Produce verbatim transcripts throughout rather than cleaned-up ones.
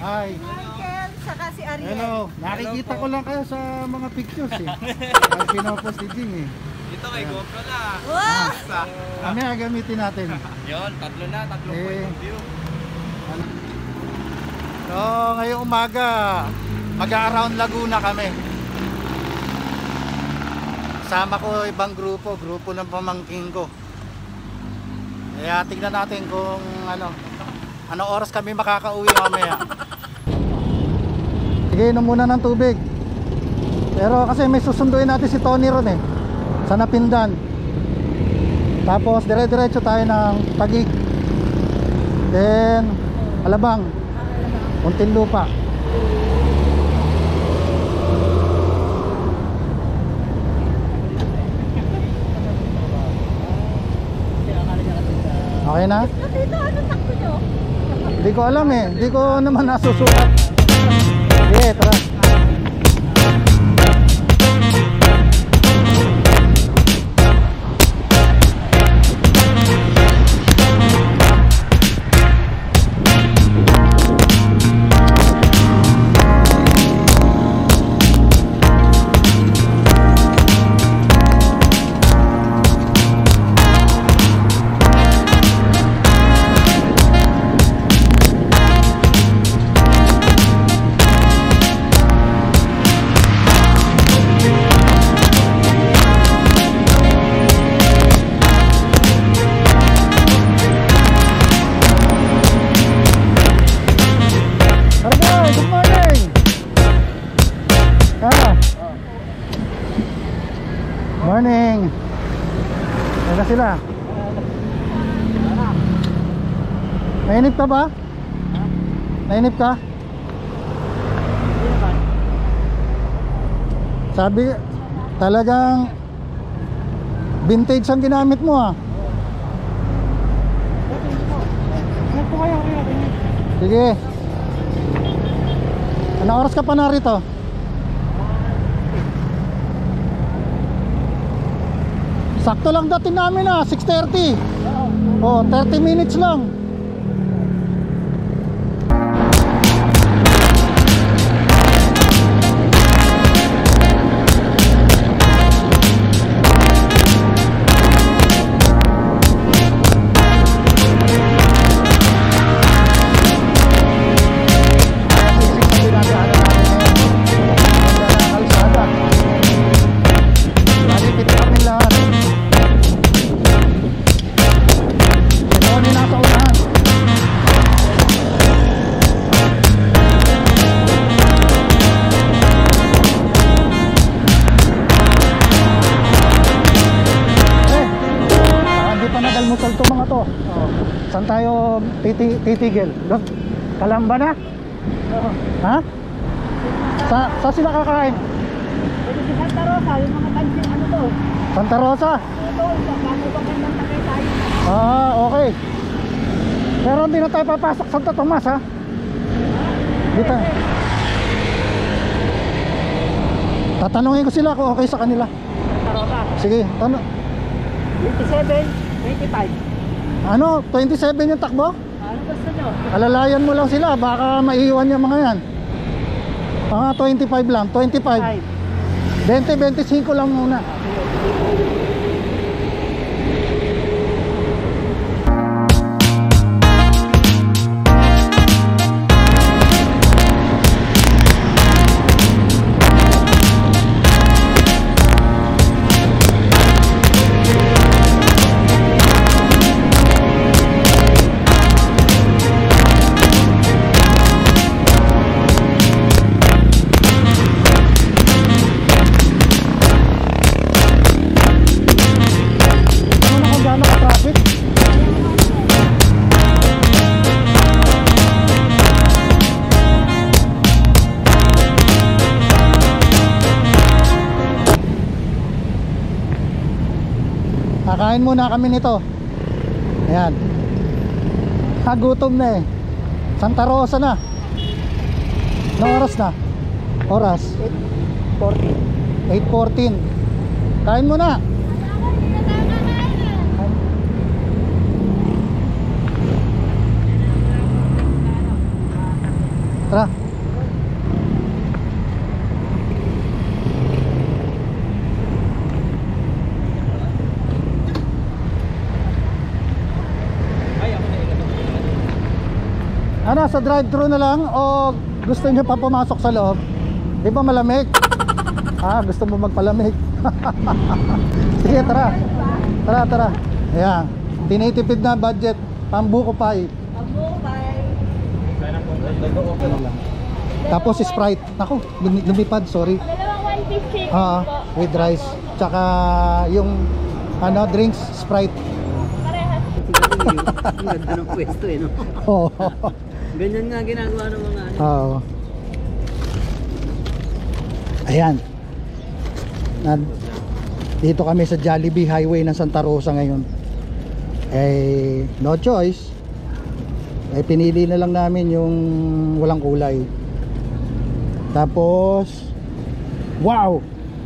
Hi. Michael, saka si Ariel. Hello. Nakikita ko lang kayo sa mga pictures eh. Ang pinopost ni Jing eh. Ito kay GoPro na. Wow! Ano yung gamitin natin? Yun, tatlo na, tatlo Eh. po yung view. So, ngayong umaga, mag-around Laguna kami. Kasama ko ibang grupo, grupo ng pamangking ko. Kaya tignan natin kung ano, ano oras kami makakauwi mamaya. Sige, inom muna ng tubig. Pero kasi may susunduin natin si Tony ron eh, sa Napindan. Tapos dire-diretso tayo ng Taguig. Then Alabang, Muntinlupa. Okay na? Dito, ano takbo nyo? Hindi ko alam eh. Hindi ko naman nasusukat. Sige, tara. Morning. Ano sila? Nainip ka ba? Nainip ka? Sabi talagang vintage ang ginamit mo ah. Sige. Anong oras ka pa narito? Sakto lang dating namin ah, six thirty. Oh, thirty minutes lang. Saan tayo titi titigil? Kalamba na? Oo. Ha? Sa, sa sila kakain? Pwede si Santa Rosa, yung mga pansin ano to? Santa Rosa? Ito, sa bago pa kang takay tayo. Ah, okay. Pero hindi na tayo papasok Santo Tomas ha? Dito. Tatanungin ko sila kung okay sa kanila. Santa Rosa. Sige, tanong. twenty-seven, twenty-five. Ano? twenty-seven yung takbo? Ano gusto nyo? Alalayan mo lang sila, baka maiiwan yung mga yan. Mga twenty-five lang, twenty-five. twenty, twenty-five lang muna. Kakain muna kami nito. Ayan. Nagutom na eh. Santa Rosa na. Anong oras na? Oras? eight fourteen. Kain muna. Tara. Ay, ako na ilabas. Ano, sa drive-thru na lang o gusto niyo pa pumasok sa loob? Di ba malamig? Ah, gusto mo magpalamig? Sige, tara. Tara, tara. Ayan, tinitipid na budget. Pambuko pie. Ano lang. Tapos Sprite. Ako, lumipad, sorry. Dalawang one piece chicken Ah, po. with rice. Tsaka yung ano, drinks, Sprite. Parehas. Ang ganda ng pwesto eh, no? Oo. Ganyan nga ginagawa ng mga ano. Oo. Ayan. Na, dito kami sa Jollibee Highway ng Santa Rosa ngayon. Eh, no choice. Eh, pinili na lang namin yung walang kulay. Tapos, wow!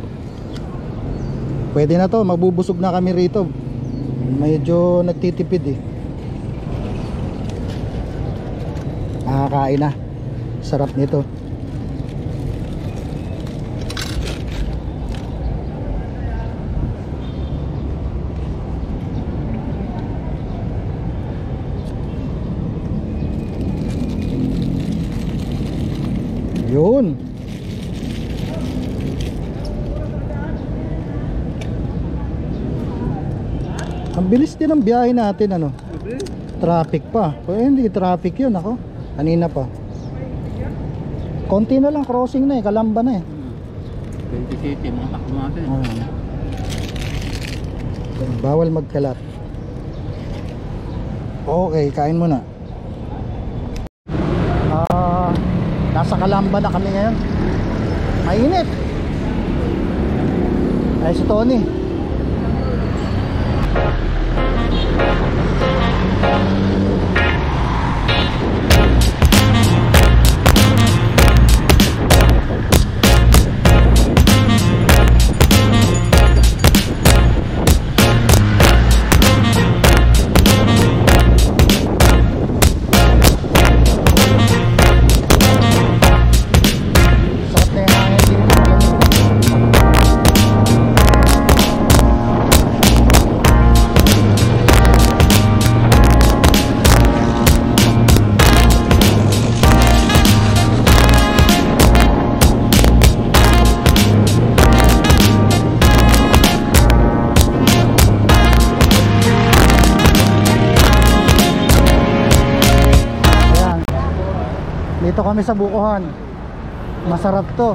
Pwede na to, magbubusog na kami rito. Medyo nagtitipid eh. Nakakain na. Sarap nito. Yun. Ang bilis din ang biyahe natin, ano. Traffic pa. Eh, hindi traffic yun, ako. Kanina pa. Konti na lang, crossing na eh, Kalamba na eh. twenty city, mga takbo natin. Oo. Bawal magkalat. Okay, kain muna. Ah, nasa Kalamba na kami ngayon. Mainit. Ay, si Tony. Sarap na yung hangin dito. Ayan. Dito kami sa Bukuhan. Masarap to.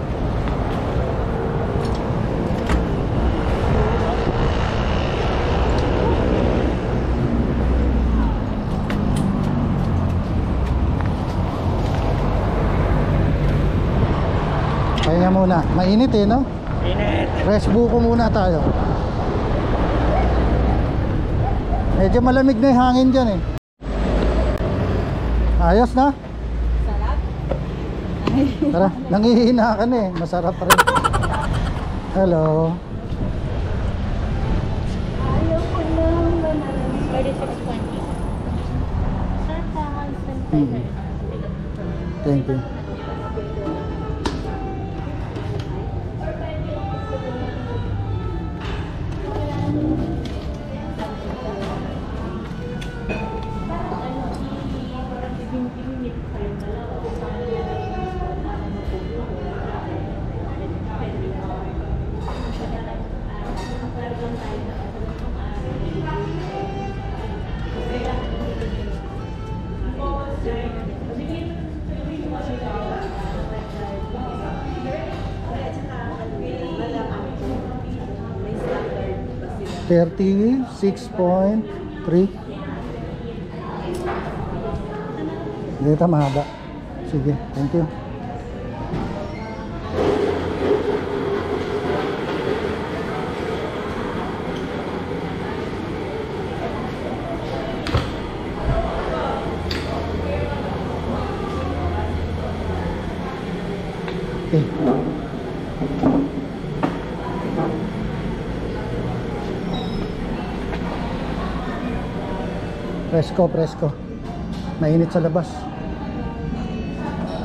Kaya muna. Mainit eh, no? Init. Rest buko muna tayo. Medyo malamig na yung hangin dyan eh. Ayos na? Sarap. Tara, nangihina ka na eh. Masarap pa rin. Hello. Ayaw ko lang thirty-six twenty. Sir, tangan Hmm. Thank you. thirty-six point three. Dito mahaba. Sige, thank you. Okay. Presko, presko. Mainit sa labas.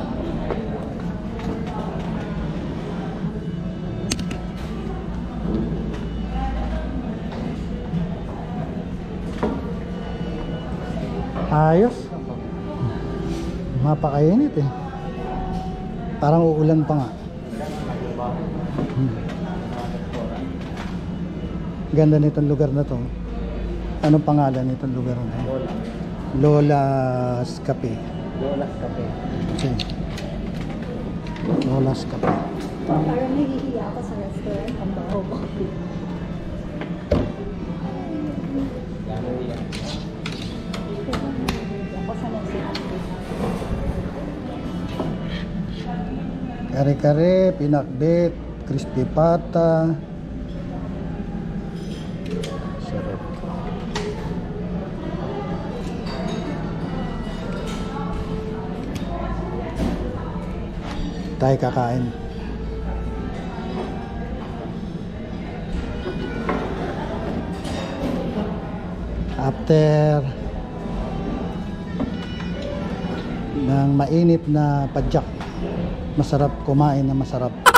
Ayos. Mapakainit eh. Parang uulan pa nga. Hmm. Ganda nitong lugar na to. Anong pangalan nitong lugar na to? Lola's Cafe. Lolas Cafe. Okay. Lola's Cafe. Parang nahihiya ako sa restaurant. Ang baho ko. Ako sa nagsihan. Kare-kare, pinakbet, crispy pata. Sarap. Tayo kakain. After ng mainit na padyak, masarap kumain na masarap.